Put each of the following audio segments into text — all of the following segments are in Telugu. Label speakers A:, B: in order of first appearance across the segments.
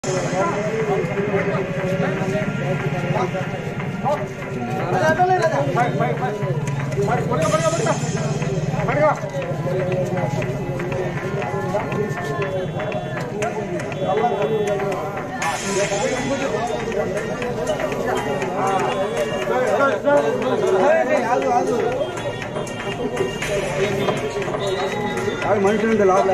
A: మనుషులు లోపల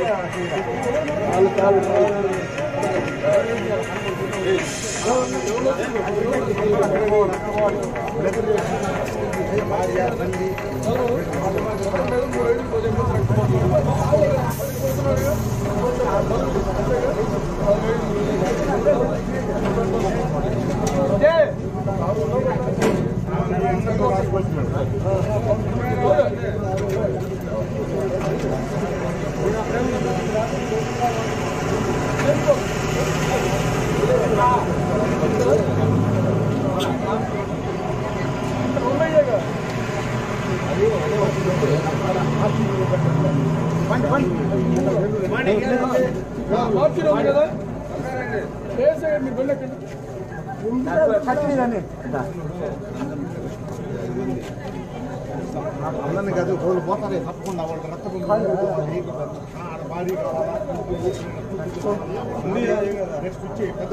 A: అందరినీ కాదు వాళ్ళు పోతారే తప్పకుండా వాళ్ళు రక్తపు భారీ రెస్ట్ ఇచ్చి పెద్ద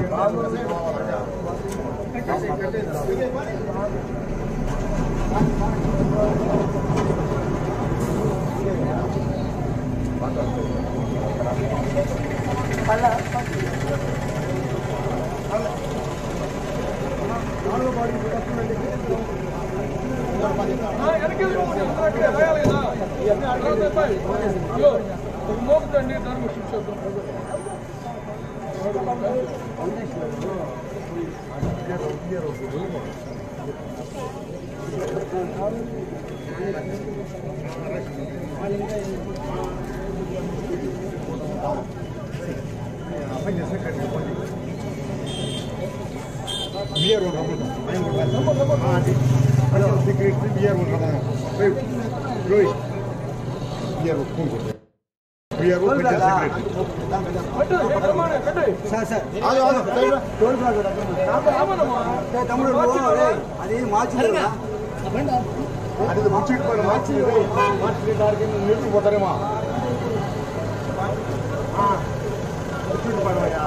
A: biar orang ramai, main berbuat, secret biar orang ramai, Roy, biar orang biar orang kerja secret. Sir, ayo, tool plaza. Apa nama? Kamu dulu, ada macam mana? Ada tu macam mana? Macam dark ini ni tu betul mah. Macam mana ya?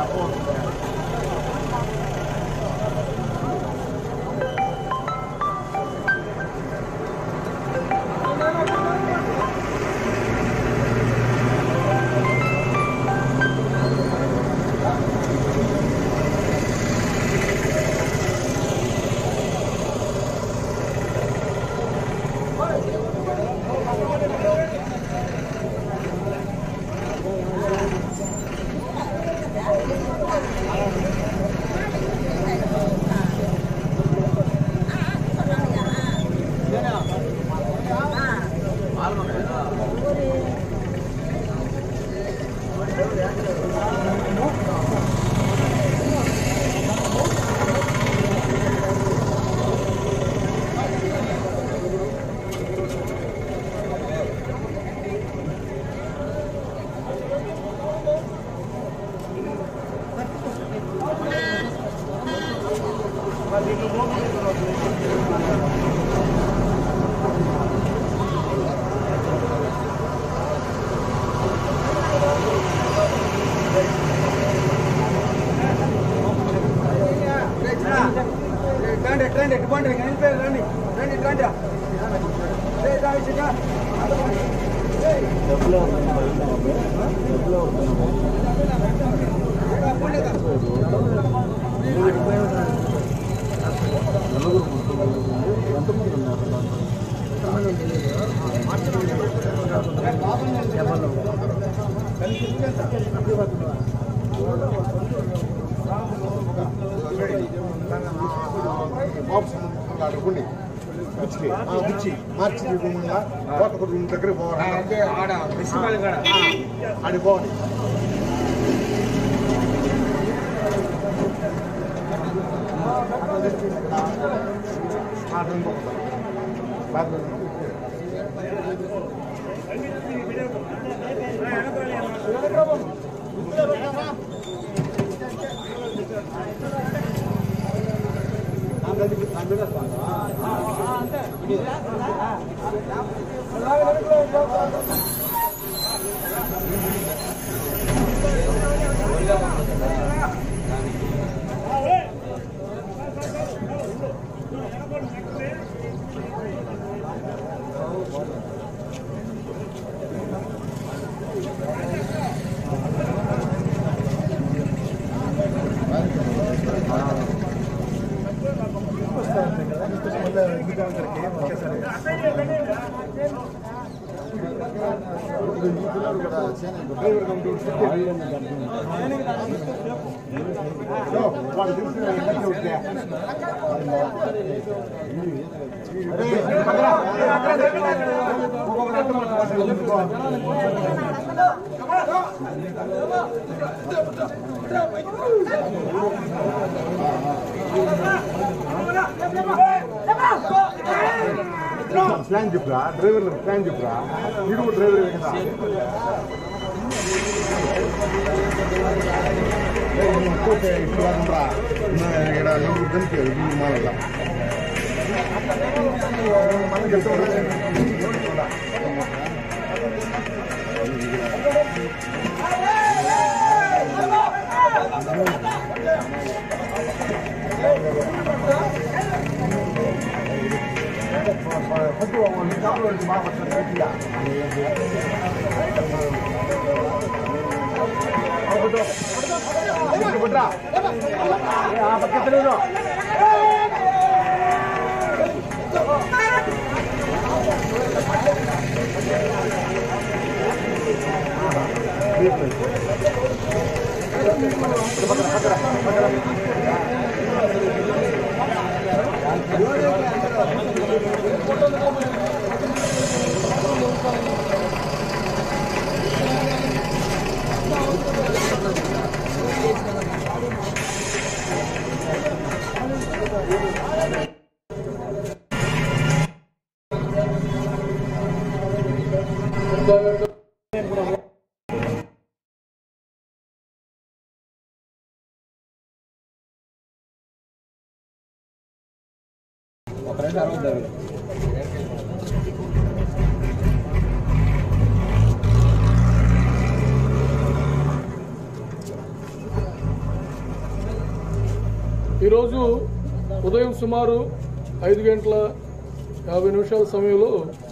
A: మార్చి రూమ్లా కోట రూమ్ దగ్గర పోవాలి ఆడ ప్రిన్సిపల్ కూడా ఆడి పోవాలి
B: ప్లాన్ చెప్పురా డ్రైవర్ ప్లాన్ చెప్పురా మీరు డ్రైవర్ కదా
C: ఈరోజు ఉదయం సుమారు 5:50 సమయంలో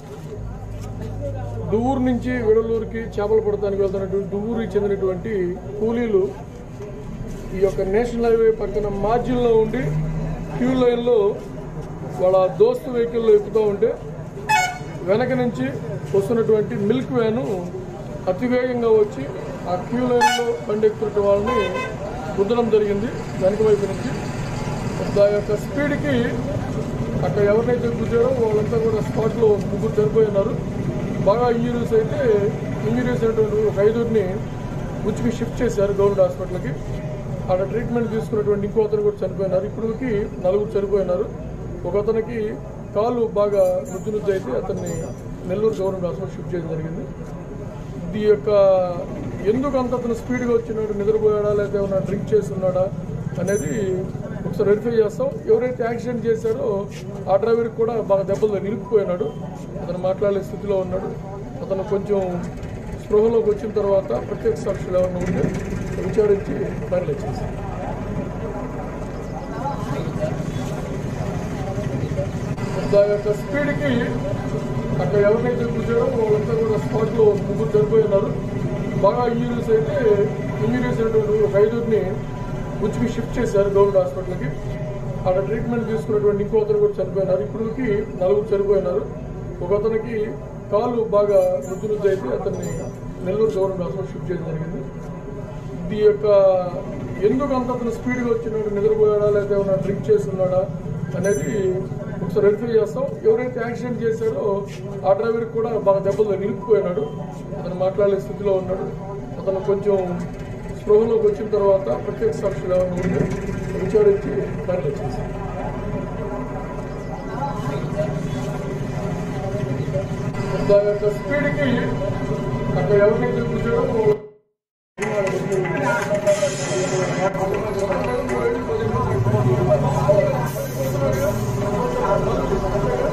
C: దువ్వూరు నుంచి విడలూరుకి చేపలు పడటానికి వెళ్తున్నటువంటి దువ్వూరుకి చెందినటువంటి కూలీలు ఈ యొక్క నేషనల్ హైవే పక్కన మార్జిన్లో ఉండి క్యూ లైన్లో వాళ్ళ దోస్తు వెహికల్లో ఎక్కుతూ ఉంటే వెనక నుంచి వస్తున్నటువంటి మిల్క్ వ్యాను అతివేగంగా వచ్చి ఆ క్యూ లైన్లో బండి ఎక్కుతున్న వాళ్ళని గుద్దడం జరిగింది వెనక వైపు నుంచి. దాని యొక్క స్పీడ్కి అక్కడ ఎవరినైతే గుద్దారో వాళ్ళంతా కూడా స్పాట్లో ముగ్గురు చనిపోయినారు. బాగా ఇంజరీస్ అయినటువంటి ఒక 5గురిని గుచ్చికి షిఫ్ట్ చేశారు గవర్నమెంట్ హాస్పిటల్కి. అక్కడ ట్రీట్మెంట్ తీసుకున్నటువంటి ఇంకో అతను కూడా చనిపోయినారు. ఇప్పటికి 4 చనిపోయినారు. ఒక అతనికి కాలు బాగా నుజ్జు అయితే అతన్ని నెల్లూరు గవర్నమెంట్ హాస్పిటల్ షిఫ్ట్ చేయడం జరిగింది. ఈ యొక్క ఎందుకు అంత అతను స్పీడ్గా వచ్చినాడు, నిద్రపోయాడా లేకపోతే ఏమన్నా డ్రింక్ చేసి ఉన్నాడా అనేది ఒకసారి వెరిఫై చేస్తాం. ఎవరైతే యాక్సిడెంట్ చేశారో ఆ డ్రైవర్కి కూడా బాగా దెబ్బలు నిలిపిపోయినాడు. అతను మాట్లాడే స్థితిలో ఉన్నాడు. అతను కొంచెం స్పృహలోకి వచ్చిన తర్వాత ప్రత్యేక సాక్షులు ఏమన్నా ఉంటే విచారించి ఫైనలైజ్ చేశారు. దాని యొక్క స్పీడ్కి అక్కడ ఎవరినైతే గుద్దారో వాళ్ళంతా కూడా స్పాట్లో ముగ్గురు చనిపోయినారు. బాగా ఇంజరీస్ అయినటువంటి ఒక 5గురిని గుచ్చికి షిఫ్ట్ చేశారు గవర్నమెంట్ హాస్పిటల్కి. అక్కడ ట్రీట్మెంట్ తీసుకున్నటువంటి ఇంకో అతను కూడా చనిపోయినారు. ఇప్పటికి 4 చనిపోయినారు. ఒక అతనికి కాలు బాగా నుజ్జు అయితే అతన్ని నెల్లూరు గవర్నమెంట్ హాస్పిటల్ షిఫ్ట్ చేయడం జరిగింది. ఈ యొక్క ఎందుకు అంత అతను స్పీడ్గా వచ్చినాడు, నిద్రపోయాడా లేకపోతే ఏమన్నా డ్రింక్ చేసి ఉన్నాడా అనేది ఒకసారి వెరిఫై చేస్తాం. ఎవరైతే యాక్సిడెంట్ చేశారో ఆ డ్రైవర్కి కూడా బాగా దెబ్బలు నిలిపిపోయినాడు. అతను మాట్లాడే స్థితిలో ఉన్నాడు. అతను కొంచెం స్పృహలోకి వచ్చిన తర్వాత ప్రత్యేక సాక్షులు ఏమన్నా ఉంటే విచారించి ఫైనలైజ్ చేశారు. దాని యొక్క స్పీడ్కి అక్కడ ఎవరినైతే గుద్దారో చేయండి.